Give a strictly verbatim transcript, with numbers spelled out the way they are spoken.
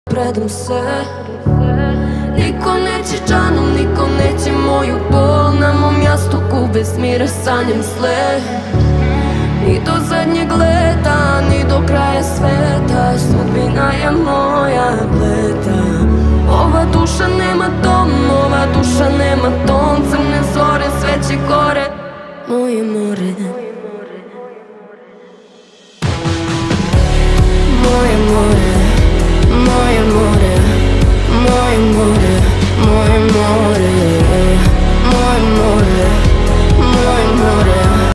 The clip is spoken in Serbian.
Predam se. Niko neće džanom, niko neće moju bol. Na mom jastuku bez mira sanjam sle. Ni do zadnjeg leta, ni do kraja sveta, sudbina je moja bleda. Ova duša nema dom, ova duša nema ton. Crne zore, sve će gore, moje more.